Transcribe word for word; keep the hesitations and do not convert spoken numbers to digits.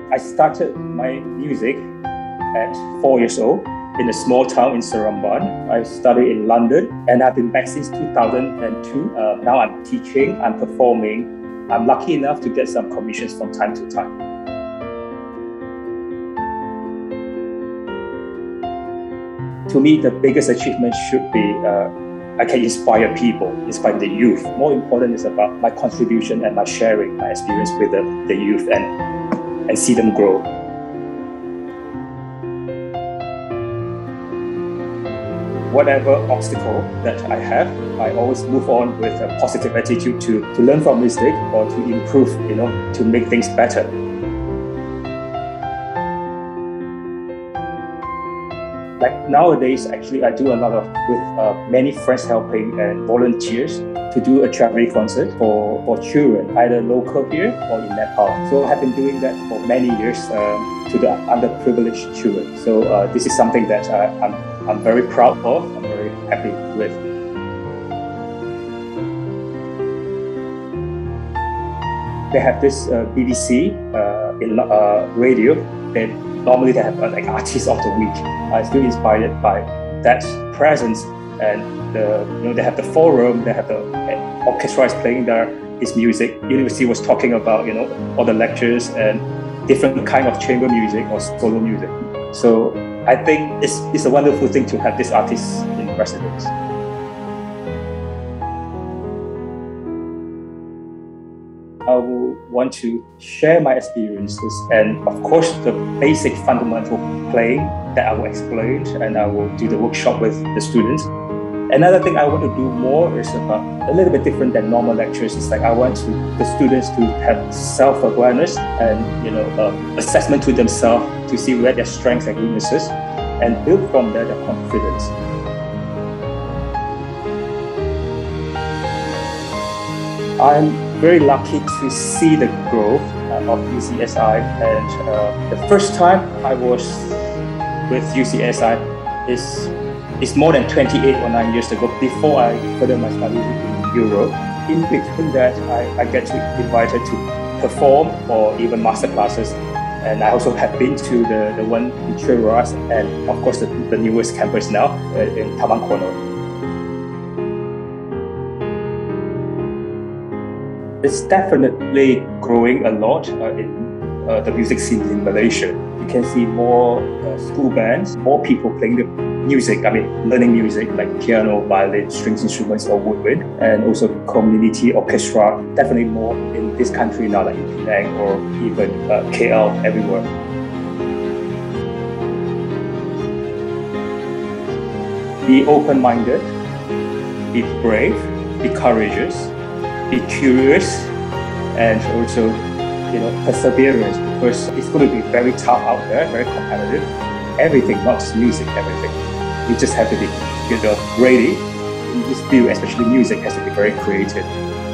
I started my music at four years old in a small town in Seremban. I studied in London and I've been back since two thousand two. Uh, now I'm teaching, I'm performing. I'm lucky enough to get some commissions from time to time. To me, the biggest achievement should be uh, I can inspire people, inspire the youth. More important is about my contribution and my sharing, my experience with the, the youth and, and see them grow. Whatever obstacle that I have, I always move on with a positive attitude to, to learn from mistake or to improve, you know, to make things better. Like nowadays, actually, I do a lot of with uh, many friends helping and volunteers to do a charity concert for, for children, either local here or in Nepal. So I have been doing that for many years um, to the underprivileged children. So uh, this is something that I, I'm, I'm very proud of, I'm very happy with. They have this uh, B B C uh, in uh, radio. They normally they have uh, like artists of the week. I'm still inspired by that presence, and the you know they have the forum, they have the uh, orchestra is playing their his music. University was talking about you know all the lectures and different kind of chamber music or solo music. So I think it's it's a wonderful thing to have these artists in residence. I will want to share my experiences and of course the basic fundamental playing that I will explain and I will do the workshop with the students. Another thing I want to do more is about a little bit different than normal lectures. It's like I want to, the students to have self-awareness and you know uh, assessment to themselves to see where their strengths and weaknesses and build from there their confidence. I'm very lucky to see the growth uh, of U C S I, and uh, the first time I was with U C S I is, is more than twenty-eight or nine years ago, before I furthered my studies in Europe. In between that, I, I get to invited to perform or even master classes, and I also have been to the, the one in Cheras and of course the, the newest campus now uh, in Taman Kono. It's definitely growing a lot uh, in uh, the music scene in Malaysia. You can see more uh, school bands, more people playing the music, I mean learning music like piano, violin, strings instruments or woodwind, and also community orchestra, definitely more in this country now like in Penang or even uh, K L, everywhere. Be open-minded, be brave, be courageous, be curious, and also, you know, perseverance, because it's going to be very tough out there, very competitive. Everything, not just music, everything. You just have to be, you know, ready in this field, especially music, has to be very creative.